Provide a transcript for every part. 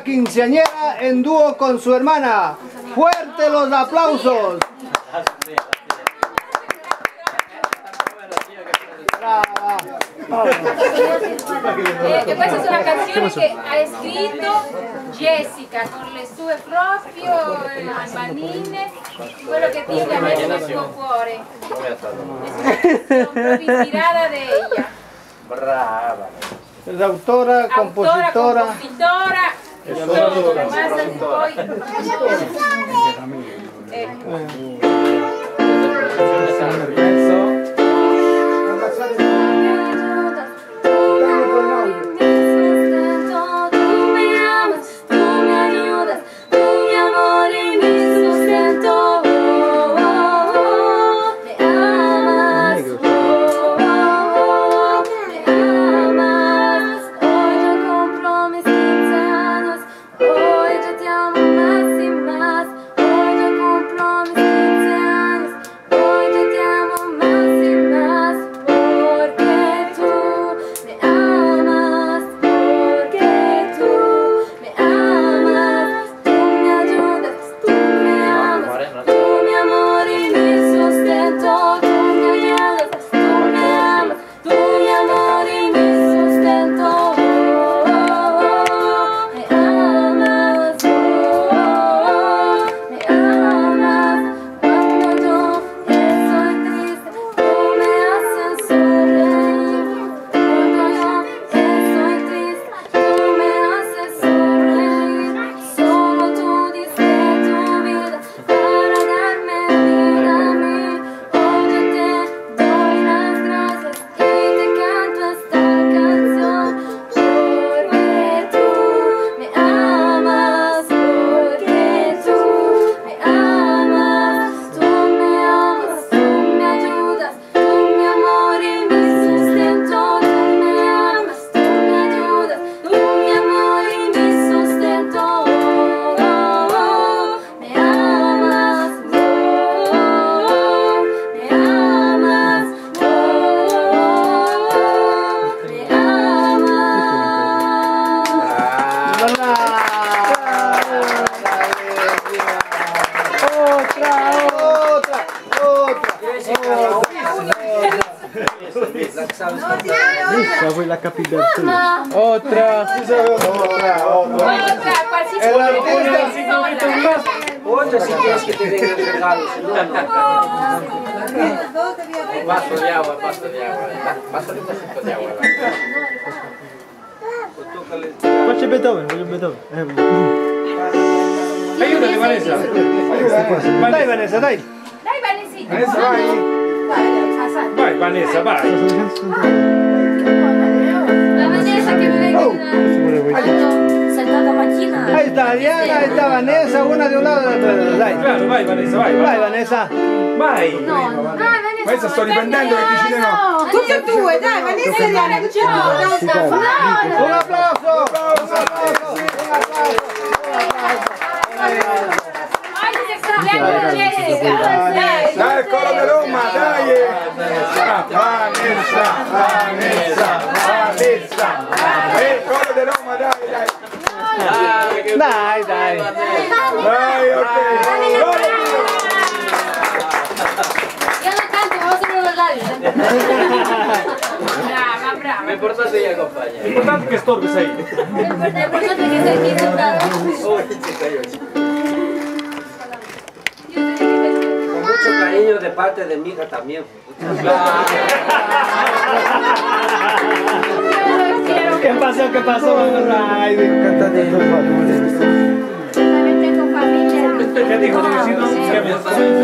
quinceañera en dúo con su hermana. ¡Fuerte los aplausos! Questa è una canzone che ha scritto Jessica con le sue proprio manine, quello che tiene a me nel suo cuore. È proprio ispirata da ella. Brava. Es autora, compositora. E poi... Esa fue la capital. Otra. El artista. Otra si quieres que te den el regalo. Vaso de agua, vaso de agua. Vaso de vasito de agua. Faccio Beethoven, voglio Beethoven. Aiutami Vanessa. Dai Vanessa, dai. Dai Vanesita. Vanessa, vai. Vai Vanessa, vai. La Vanessa che mi vede sentata mattina. Ahí está Diana, ahí está Vanessa, una de un lado y de otro. Dai. Claro, vai Vanessa, vai. Vai Vanessa. Vai. Vanessa sto riprendendo che vicino no. Tutte e due, dai, Vanessa e Diana, che c'è? Un applauso. Un applauso. Dai, il coro di Roma, dai! Vanessa, Vanessa, Vanessa! Il coro di Roma, dai, dai! Dai, dai. Dai, ok! Io non canto, ma solo l'orale. Brava, brava. L'importante è accompagnare. L'importante è che storbi sei. L'importante è che sei qui sentato. Mucho cariño de parte de mi hija también. ¿Qué pasó? ¿Qué pasó? Ay, cantate tu También tengo familia. ¿Qué dijo tu vecino? ¿Qué me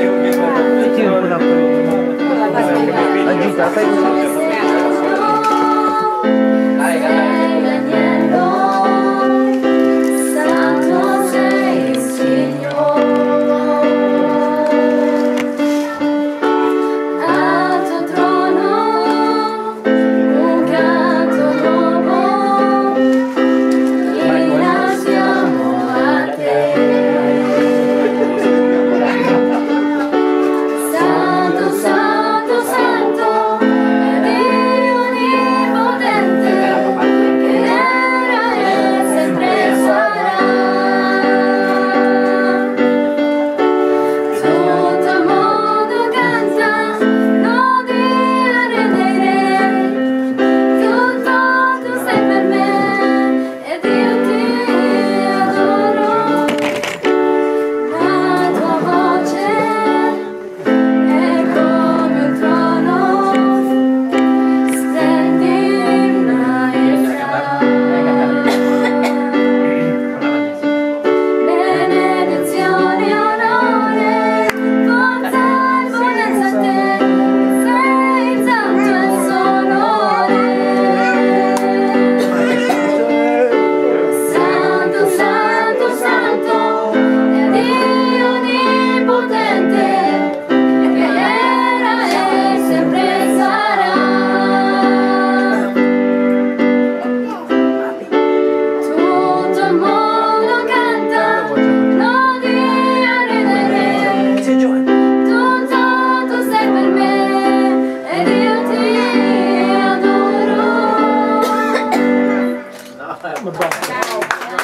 Santo sei, Signore. Santo, Santo, Santo,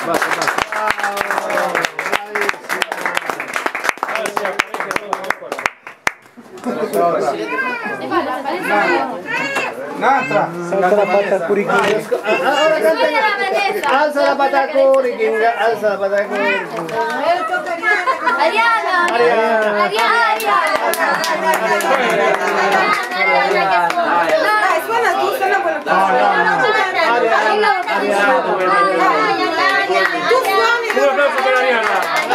Un'altra. Salta la patta al curichino. Alza la pata al curichino, alza la pata al curichino. Ariana! Dai, suona tu, suona quello che tu suoni. Un applauso per Ariana!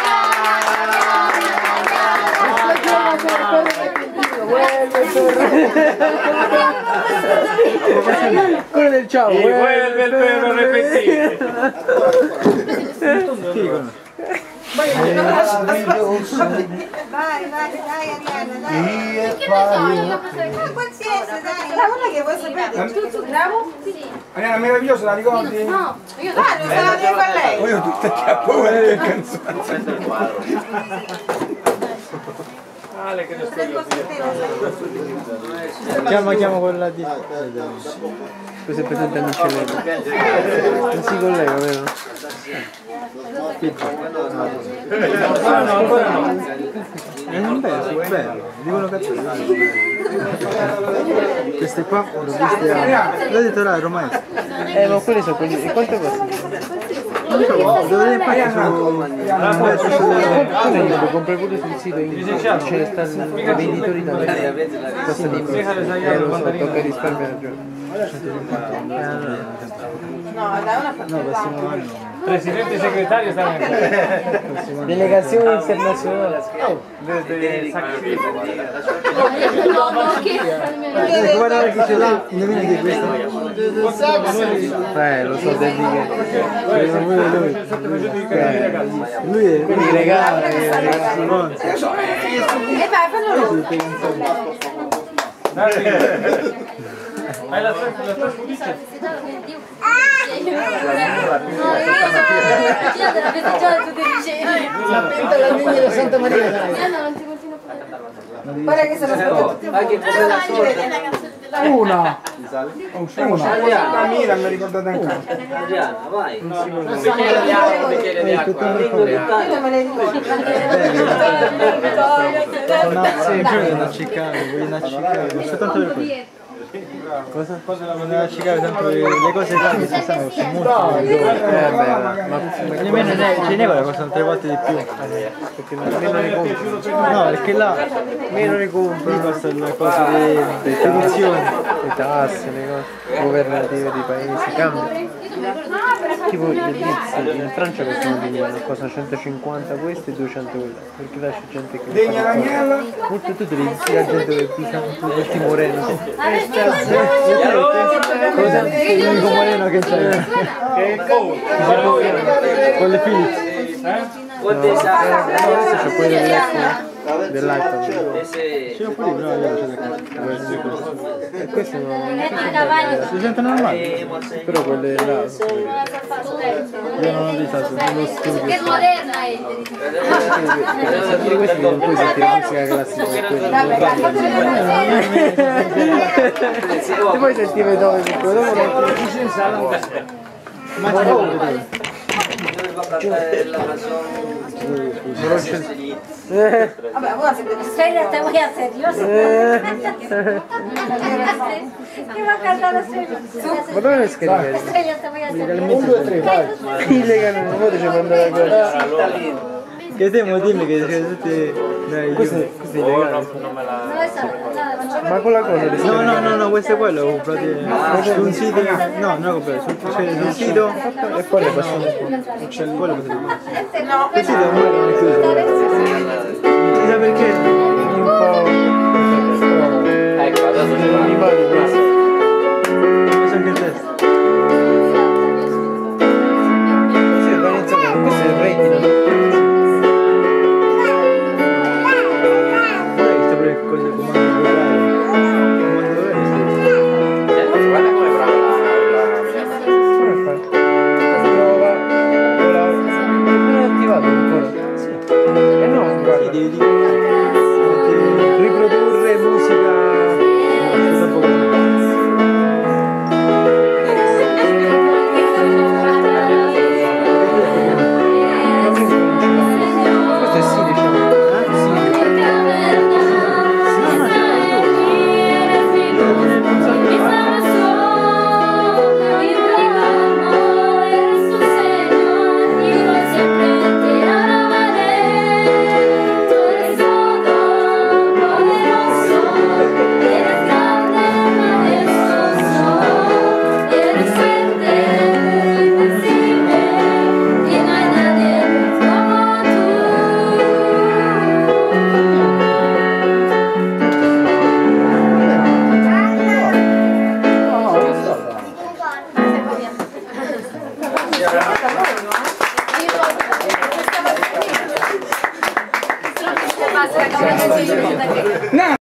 Quello del ciao. Vuelve il perro repentino. Vai, Ariana, dai. Pazienza, dai. Guarda che vuoi sapere. Bravo? Ariana, meravigliosa, la ricordi? No, io Dai, non se la devi fare lei. Io tutte chiappone le canzoni. Ale che lo studio. Chiama quella di. Questo è presente non c'è lei. Non si collega, vero? No, ancora no. È bello, dicono cazzo. Queste qua l'ho viste l'ho detto là, Romeo. Ma quelli sono quelli. E quanto costa? Dovete pagare su lo compri pure sul sito ce ne stanno i venditori italiani. Costa di più. Tocca risparmiare al giorno. No, dai, una fatta. Presidente e segretario stanno Delegazione internazionale. Guardate chi ce l'ha, indovina chi è questo? Lo so del weekend. Lui è quelli regala. E vai, fallo lui. Hai la tua scudizia? La penta la vigna di Santa Maria. Guarda che sono aspettato. Anche come la sorte. Una. La mira, mi ricordate ancora. Adriana, vai. Un bicchiere di acqua, un bicchiere di acqua. Io me ne ricordo. Voglio accicare, questo tanto per questo. Cosa? Voglio accicare tanto le cose grandi si sanno sono molto bella. Ma nemmeno ce ne costano 3 volte di più. Perché meno ne compro. No, perché là meno ne compro. Lì costano le cose di spedizione, le tasse, le cose governative dei paesi, cambiano. Tipo le blitz in Francia costano di meno, costano 150 queste e 200 quelle, perché là c'è gente che Degna l'agnello. molto tu devi dire la gente che questi moreni. Cosa? L'unico moreno che c'è con le Philips. Adesso c'è quello dell'iPhone. C'è pure no, io lo so e questo si sente normale, però quelle là io non ho visto nello studio. che moderna è. Sentire questi non puoi sentire musica classica, ti puoi sentire dove dopo non ma Vabbè, ora se devi Estrella, te voy a hacer yo. ¿Qué va a cantar la estrella? ma dove le scrivere? Estrella, te voy a hacer yo. Illegalmente, non ci mandare la cosa. Che te dimmi che c'è tutti questo è illegale. No, esa, nada, Ma con la cosa no, questo è quello, ho comprato su un sito, no, non ho comprato, sul sito e poi le passano c'è quello che ti dico. no, Il sito non è chiuso. Chissà perché un po'. Ecco, adesso ci va. Mi va di questo. Questo anche il testo. Si è organizzato, questo è il rating. Cose comando locale. Guarda come è brava la Come fai? Prova, non è attivato ancora. Sì. E no, guarda. Devi riprodurre musica. basta, che